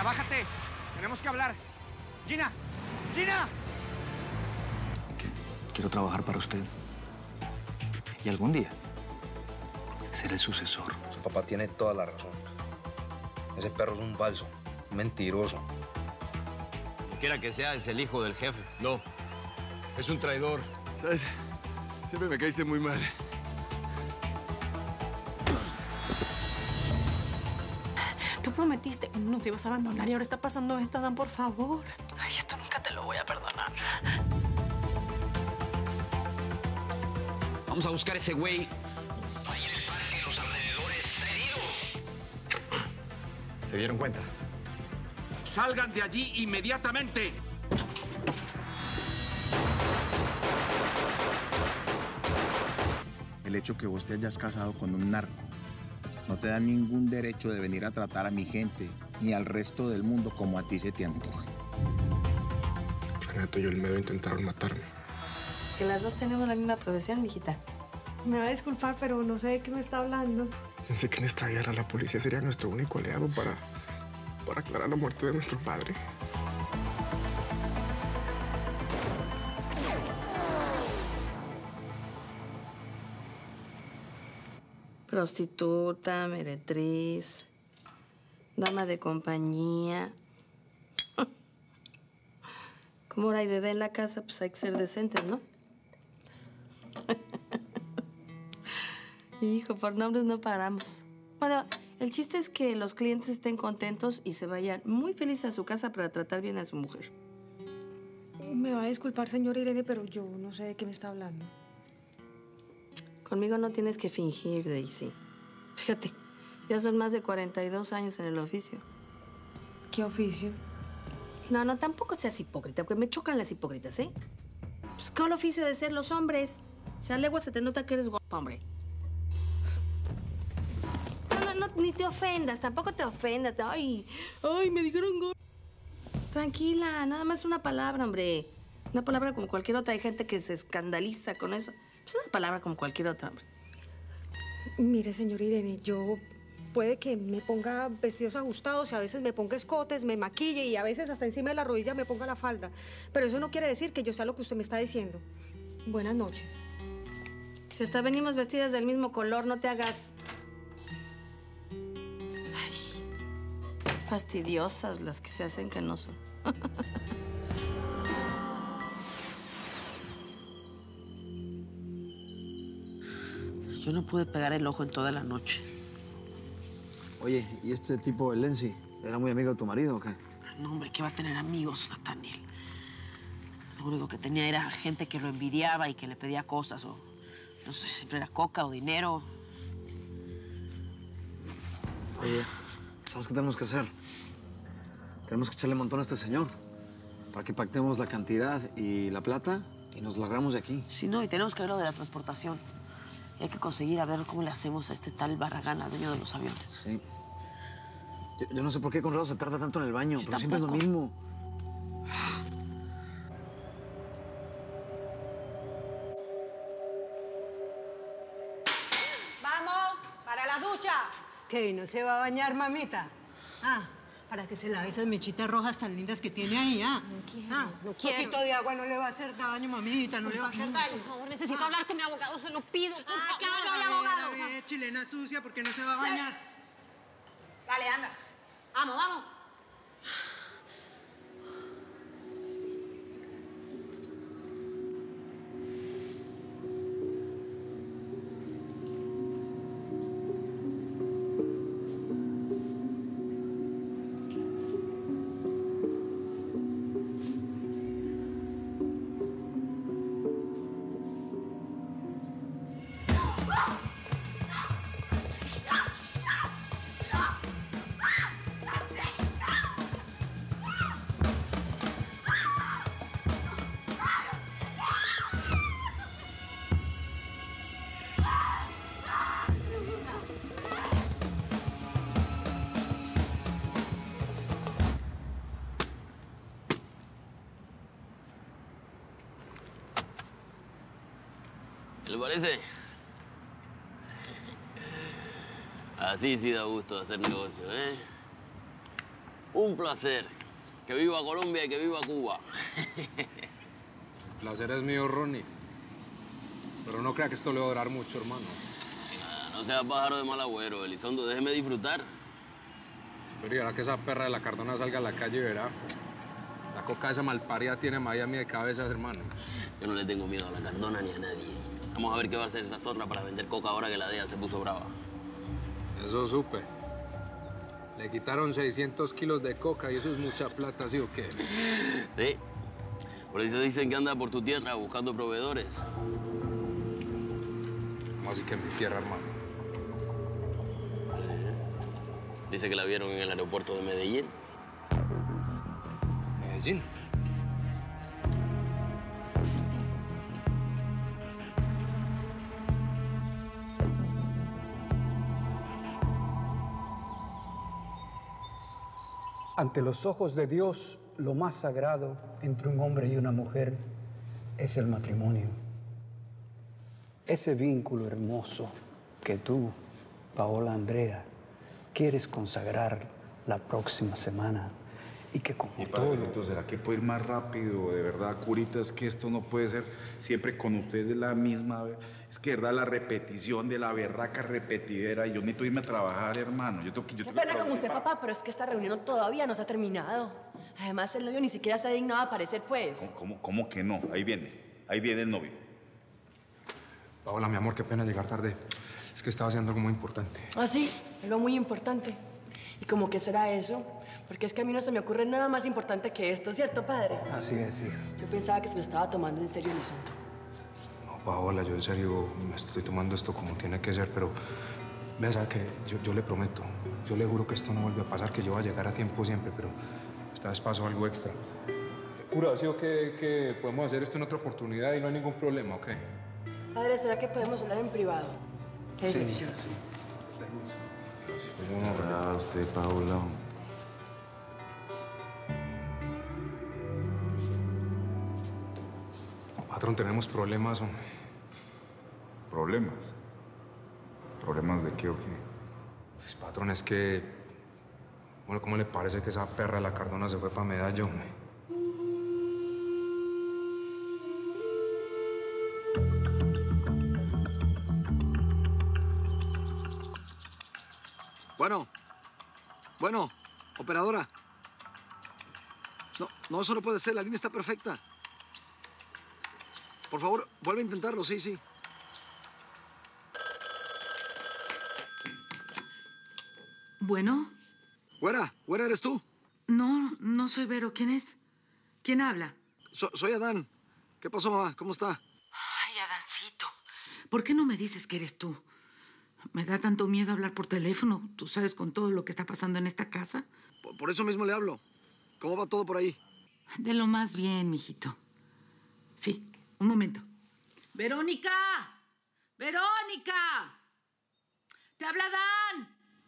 Ya bájate. Tenemos que hablar. Gina. ¡Gina! ¿Qué? Quiero trabajar para usted. Y algún día ser el sucesor. Su papá tiene toda la razón. Ese perro es un falso, un mentiroso. Como quiera que sea, es el hijo del jefe. No, es un traidor. ¿Sabes? Siempre me caíste muy mal. Tú prometiste que no nos ibas a abandonar y ahora está pasando esto, Adán, por favor. Ay, esto nunca te lo voy a perdonar. Vamos a buscar a ese güey. Ahí en el parque, en los alrededores, está herido. ¿Se dieron cuenta? ¡Salgan de allí inmediatamente! El hecho que vos te hayas casado con un narco no te da ningún derecho de venir a tratar a mi gente ni al resto del mundo como a ti se te antoja. Renato y Olmedo intentaron matarme. Que las dos tenemos la misma profesión, mijita. Me va a disculpar, pero no sé de qué me está hablando. Pensé que en esta guerra la policía sería nuestro único aliado para aclarar la muerte de nuestro padre. Prostituta, meretriz, dama de compañía. Como ahora hay bebé en la casa, pues hay que ser decentes, ¿no? Hijo, por nombres no paramos. Bueno, el chiste es que los clientes estén contentos y se vayan muy felices a su casa para tratar bien a su mujer. Me va a disculpar, señora Irene, pero yo no sé de qué me está hablando. Conmigo no tienes que fingir, Daisy. Fíjate, ya son más de 42 años en el oficio. ¿Qué oficio? No, tampoco seas hipócrita, porque me chocan las hipócritas, ¿eh? Pues, ¿qué el oficio de ser los hombres? Si a legua se te nota que eres guapo, hombre. No, ni te ofendas, tampoco te ofendas. Ay, me dijeron gordo. Tranquila, nada más una palabra, hombre. Una palabra como cualquier otra. Hay gente que se escandaliza con eso. Es una palabra como cualquier otra, hombre. Mire, señora Irene, yo puede que me ponga vestidos ajustados y a veces me ponga escotes, me maquille y a veces hasta encima de la rodilla me ponga la falda. Pero eso no quiere decir que yo sea lo que usted me está diciendo. Buenas noches. Si hasta venimos vestidas del mismo color, no te hagas... Ay, fastidiosas las que se hacen que no son. Yo no pude pegar el ojo en toda la noche. Oye, ¿y este tipo, el Lenzi, era muy amigo de tu marido o qué? No, hombre, ¿qué va a tener amigos, Nathaniel? Lo único que tenía era gente que lo envidiaba y que le pedía cosas, o no sé, siempre era coca o dinero. Oye, ¿sabes qué tenemos que hacer? Tenemos que echarle un montón a este señor para que pactemos la cantidad y la plata y nos largamos de aquí. Sí, no, y tenemos que ver lo de la transportación. Y hay que conseguir a ver cómo le hacemos a este tal Barragán, al dueño de los aviones. Sí. Yo no sé por qué Conrado se tarda tanto en el baño, pero siempre es lo mismo. ¡Vamos! ¡Para la ducha! ¿Qué? ¿No se va a bañar, mamita? Ah, para que se lave esas mechitas rojas tan lindas que tiene ahí, ¿ah? No quiero, Un poquito de agua no le va a hacer daño, mamita, no le va a hacer daño. Por favor, necesito hablar con mi abogado, se lo pido. Por favor. Acá no hay abogado. A ver, chilena sucia, ¿por qué no se va a bañar? Dale, anda. Vamos, vamos. ¿Te parece? Así sí da gusto hacer negocio, ¿eh? Un placer. Que viva Colombia y que viva Cuba. El placer es mío, Ronnie. Pero no crea que esto le va a durar mucho, hermano. No seas pájaro de mal agüero, Elizondo. Déjeme disfrutar. Pero verá que esa perra de la Cardona salga a la calle y verá. La coca de esa malparida tiene Miami de cabezas, hermano. Yo no le tengo miedo a la Cardona ni a nadie. Vamos a ver qué va a hacer esa zorra para vender coca ahora que la DEA se puso brava. Eso supe. Le quitaron 600 kilos de coca y eso es mucha plata, ¿sí o qué? Sí. Por eso dicen que anda por tu tierra buscando proveedores. ¿Cómo así que en mi tierra, hermano? Dice que la vieron en el aeropuerto de Medellín. ¿Medellín? Ante los ojos de Dios, lo más sagrado entre un hombre y una mujer es el matrimonio. Ese vínculo hermoso que tú, Paola Andrea, quieres consagrar la próxima semana y que como todo... ¿Será que puede ir más rápido? De verdad, curita, es que esto no puede ser siempre con ustedes de la misma... Es que, de verdad, la repetición de la berraca repetidera y yo necesito irme a trabajar, hermano. Qué pena con usted, papá, pero es que esta reunión todavía no se ha terminado. Además, el novio ni siquiera se ha dignado a aparecer, pues. ¿Cómo que no? Ahí viene el novio. Paola, mi amor, qué pena llegar tarde. Es que estaba haciendo algo muy importante. Ah, sí, algo muy importante. ¿Y cómo que será eso? Porque es que a mí no se me ocurre nada más importante que esto, ¿cierto, padre? Así es, hija. Yo pensaba que se lo estaba tomando en serio el asunto. No, Paola, yo en serio me estoy tomando esto como tiene que ser, pero... Vea, ¿sabe qué? Yo le prometo, yo le juro que esto no vuelve a pasar, que yo voy a llegar a tiempo siempre, pero esta vez pasó algo extra. Cura, ¿sí o que podemos hacer esto en otra oportunidad y no hay ningún problema, ok? Padre, ¿será que podemos hablar en privado? ¿Qué decepción? Sí. Está usted, Paola. Patrón, tenemos problemas, hombre. ¿Problemas? ¿Problemas de qué o qué? Pues, patrón, es que... Bueno, ¿cómo le parece que esa perra de la Cardona se fue para Medellín, hombre? Bueno, operadora. No, eso no puede ser, la línea está perfecta. Por favor, vuelve a intentarlo, sí. ¿Bueno? Güera, ¿eres tú? No soy Vero. ¿Quién es? ¿Quién habla? Soy Adán. ¿Qué pasó, mamá? ¿Cómo está? Ay, Adancito. ¿Por qué no me dices que eres tú? Me da tanto miedo hablar por teléfono. Tú sabes con todo lo que está pasando en esta casa. Por eso mismo le hablo. ¿Cómo va todo por ahí? De lo más bien, mijito. Sí, un momento. ¡Verónica! ¡Verónica! ¡Te habla Dan!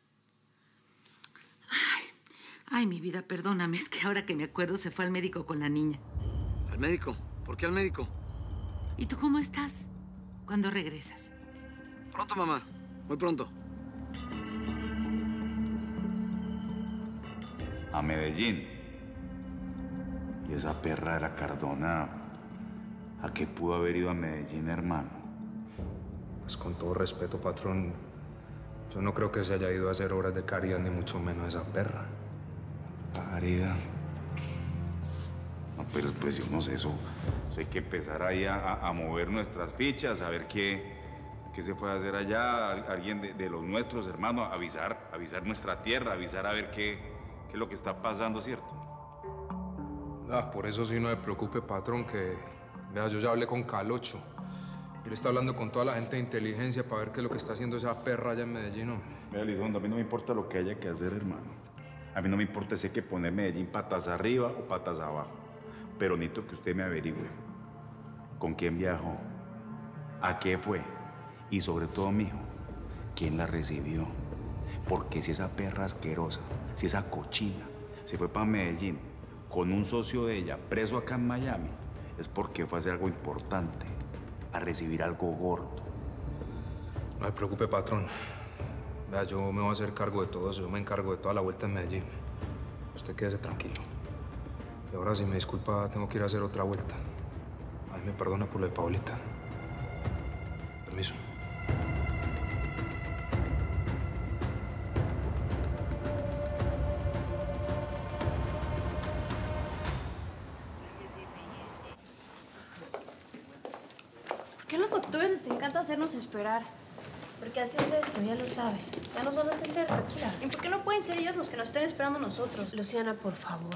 Ay, mi vida, perdóname. Es que ahora que me acuerdo se fue al médico con la niña. ¿Al médico? ¿Por qué al médico? ¿Y tú cómo estás? ¿Cuándo regresas? Pronto, mamá. Muy pronto. A Medellín. Y esa perra de la Cardona, ¿a qué pudo haber ido a Medellín, hermano? Pues con todo respeto, patrón, yo no creo que se haya ido a hacer obras de caridad, ni mucho menos esa perra. Caridad. No, pero pues yo no sé, eso hay que empezar ahí a mover nuestras fichas, a ver qué se puede hacer allá, alguien de los nuestros, hermano, avisar nuestra tierra, avisar a ver qué es lo que está pasando, ¿cierto? Por eso sí no me preocupe, patrón, que... Vea, yo ya hablé con Calocho. Él está hablando con toda la gente de inteligencia para ver qué es lo que está haciendo esa perra allá en Medellín, ¿no? Vea, Elizondo, a mí no me importa lo que haya que hacer, hermano. A mí no me importa si hay que poner Medellín patas arriba o patas abajo. Pero necesito que usted me averigüe con quién viajó, a qué fue y sobre todo, mijo, quién la recibió. Porque si esa perra asquerosa, si esa cochina se fue para Medellín con un socio de ella preso acá en Miami, es porque fue a hacer algo importante, a recibir algo gordo. No me preocupe, patrón. Vea, yo me voy a hacer cargo de todo eso. Yo me encargo de toda la vuelta en Medellín. Usted quédese tranquilo. Y ahora, si me disculpa, tengo que ir a hacer otra vuelta. Ay, me perdona por lo de Paulita. Permiso. ¿Por qué a los doctores les encanta hacernos esperar? Porque haces esto, ya lo sabes. Ya nos van a atender, tranquila. ¿Y por qué no pueden ser ellos los que nos estén esperando a nosotros? Luciana, por favor.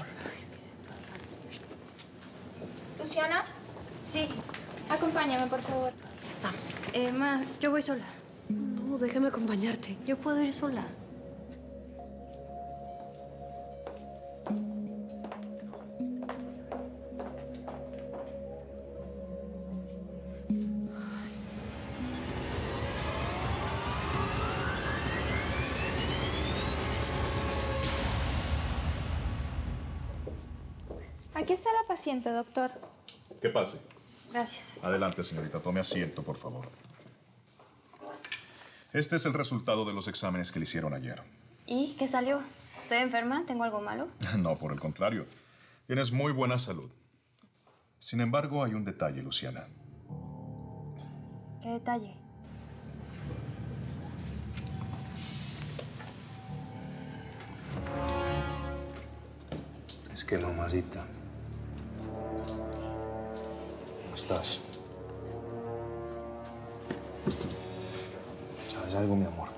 Luciana. Sí. Acompáñame, por favor. Vamos. Ma, yo voy sola. No, déjame acompañarte. Yo puedo ir sola. Aquí está la paciente, doctor. Que pase. Gracias. Adelante, señorita. Tome asiento, por favor. Este es el resultado de los exámenes que le hicieron ayer. ¿Y qué salió? ¿Estoy enferma? ¿Tengo algo malo? No, por el contrario. Tienes muy buena salud. Sin embargo, hay un detalle, Luciana. ¿Qué detalle? Es que, mamacita, ¿cómo estás? ¿Sabes algo, mi amor?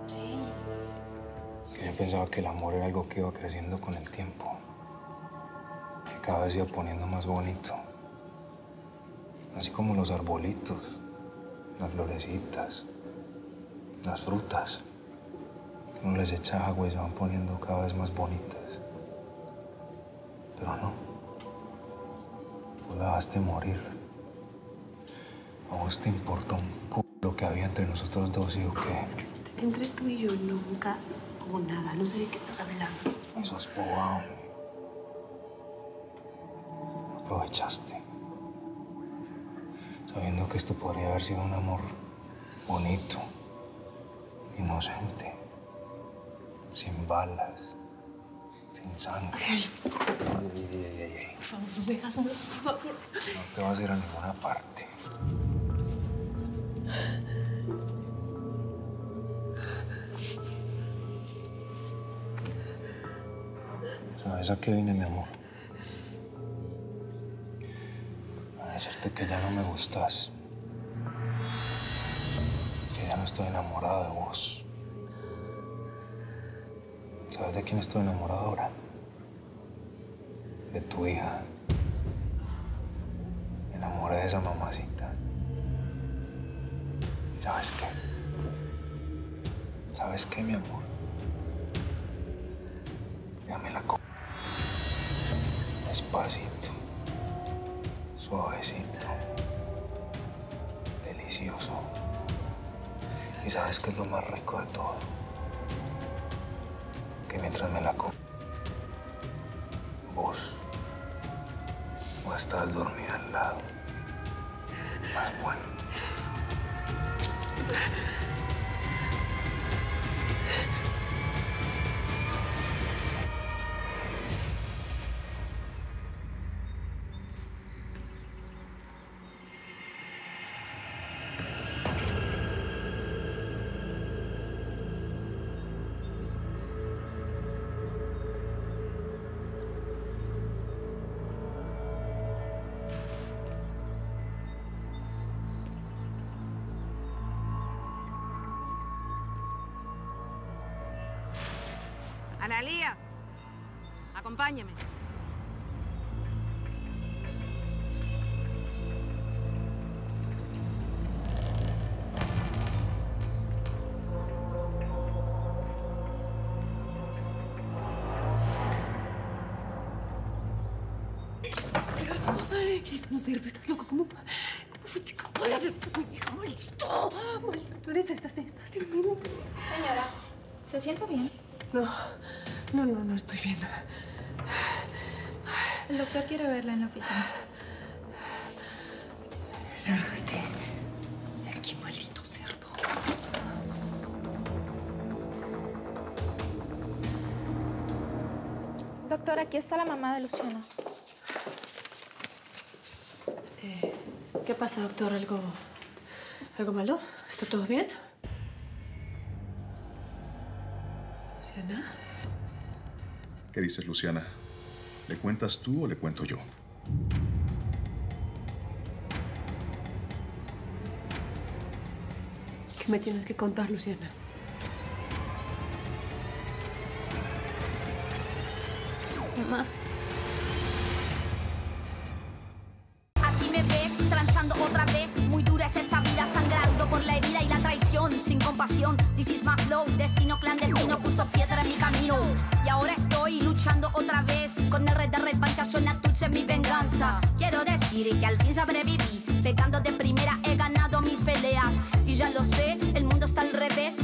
Que yo pensaba que el amor era algo que iba creciendo con el tiempo. Que cada vez iba poniendo más bonito. Así como los arbolitos, las florecitas, las frutas. Uno les echa agua y se van poniendo cada vez más bonitas. Pero no. Tú la dejaste morir. ¿A vos te importó un c*** lo que había entre nosotros dos y o qué? Entre tú y yo nunca hubo nada. No sé de qué estás hablando. Eso es bobado. Aprovechaste. Sabiendo que esto podría haber sido un amor bonito, inocente, sin balas, sin sangre. Ey. Por favor, no me hagas nada, por favor. No te vas a ir a ninguna parte. ¿Sabes a qué vine, mi amor? A decirte que ya no me gustas. Que ya no estoy enamorado de vos. ¿Sabes de quién estoy enamorado ahora? De tu hija. Me enamoré de esa mamacita. ¿Sabes qué? ¿Sabes qué, mi amor? Ya me la co... Despacito. Suavecito. Delicioso. ¿Y sabes qué es lo más rico de todo? Que mientras me la como, vos estás dormida al lado. Más bueno. Analía, acompáñeme. Eres un cerdo, estás loco. ¿Cómo fuiste capaz de hacer esto con mi hija? ¡Maldito! ¡Maldito! Estás demente. Señora, ¿se siente bien? No estoy bien. El doctor quiere verla en la oficina. Lárgate. ¡Qué maldito cerdo! Doctor, aquí está la mamá de Luciana. ¿Qué pasa, doctor? ¿Algo malo? ¿Está todo bien? ¿Luciana? ¿Qué dices, Luciana? ¿Le cuentas tú o le cuento yo? ¿Qué me tienes que contar, Luciana? Mamá. Aquí me ves transando otra vez. Muy dura es esta vida, sangrando por la herida y la traición. Sin compasión, this is my flow. Destino clandestino puso piedra en mi camino. Y ahora estoy luchando otra vez. Con el red de revancha suena dulce mi venganza. Quiero decir que al fin sobreviví, pegando de primera